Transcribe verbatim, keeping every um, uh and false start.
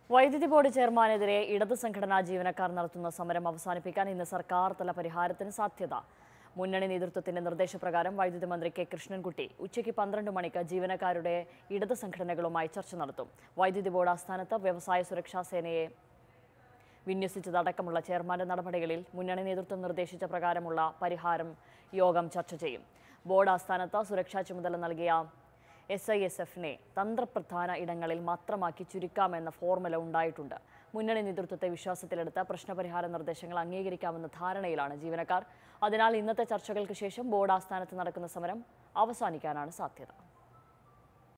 വൈദ്യുതി ബോർഡ് ചെയർമാനെതിരെ ഇടത് സംഘടനാ ജീവനക്കാർ നടത്തുന്ന സമരം അവസാനിപ്പിക്കാൻ ഇന്ന് സർക്കാർ തല പരിഹാരത്തിന് സാധ്യത. മുന്നണി നേതൃത്വത്തിന്റെ നിർദ്ദേശപ്രകാരം വൈദ്യുതി മന്ത്രി കെ കൃഷ്ണൻകുട്ടി ഉച്ചയ്ക്ക് പന്ത്രണ്ട് മണിക്ക് ജീവനക്കാരുടെ ഇടത് സംഘടനകളുമായി ചർച്ച നടത്തും. വൈദ്യുതി ബോർഡ് ആസ്ഥാനത്ത് വ്യവസായ സുരക്ഷാ സേനയെ വിന്യസിച്ചതടക്കമുള്ള ചെയർമാന്റെ നടപടികളിൽ മുന്നണി നേതൃത്വം നിർദ്ദേശിച്ച പ്രകാരമുള്ള പരിഹാരം യോഗം ചർച്ച ചെയ്യും. ബോർഡ് ആസ്ഥാനത്ത് സുരക്ഷാ ചുമതല നൽകിയ എസ് ഐ എസ് എഫിനെ തന്ത്രപ്രധാന ഇടങ്ങളിൽ മാത്രമാക്കി ചുരുക്കാമെന്ന ഫോർമുല ഉണ്ടായിട്ടുണ്ട്. മുന്നണി നേതൃത്വത്തെ വിശ്വാസത്തിലെടുത്ത പ്രശ്നപരിഹാര നിർദ്ദേശങ്ങൾ അംഗീകരിക്കാമെന്ന ധാരണയിലാണ് ജീവനക്കാർ. അതിനാൽ ഇന്നത്തെ ചർച്ചകൾക്ക് ശേഷം ബോർഡ് ആസ്ഥാനത്ത് നടക്കുന്ന സമരം അവസാനിക്കാനാണ് സാധ്യത.